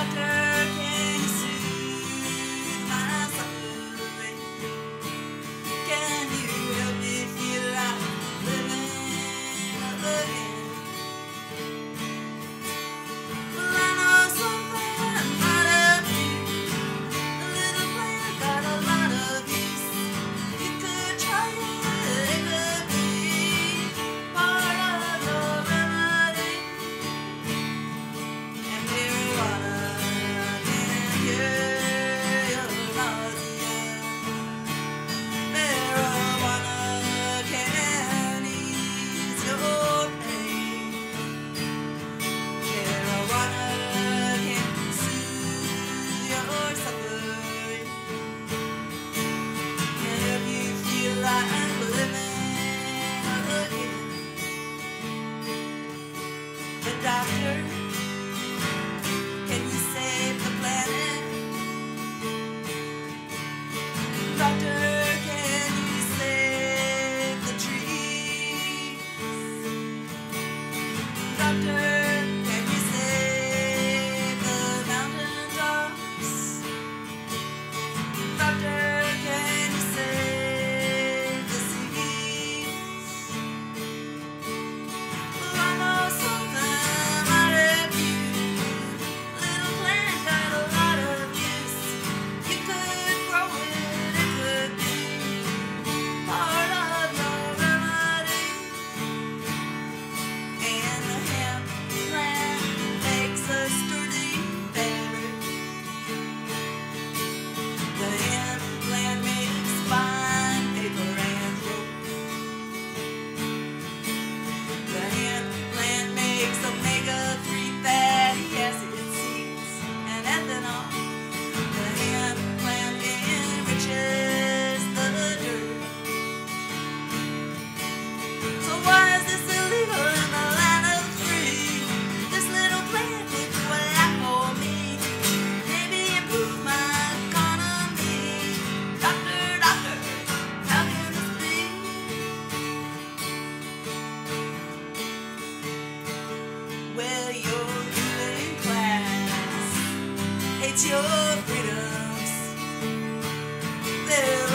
Doctor, can you soothe my suffering? Can you help me feel like living again? Well, I know something might have you. A little plant got a lot of use. You could try it, it could be part of your remedy. And marijuana can cure your nausea. Marijuana can ease your pain. Marijuana can soothe your suffering. Can help you feel like living again. But doctor, can you save the planet? Doctor, can you save the trees? Doctor, can you save the mountain tops? Doctor, can you save the seas? Well, I know something might help you. Little plant got a lot of use. You could grow it, it could be part of your remedy. And the hemp plant makes a sturdy fabric. The hemp plant makes fine paper and rope. The hemp plant makes omega-3 fatty acid seeds and ethanol. The hemp plant enriches the dirt. So why is this illegal in the land of the free? This little plant could do a lot for me. Maybe improve my economy. Doctor, doctor, how can this be? Well, your ruling class hates your freedoms. They're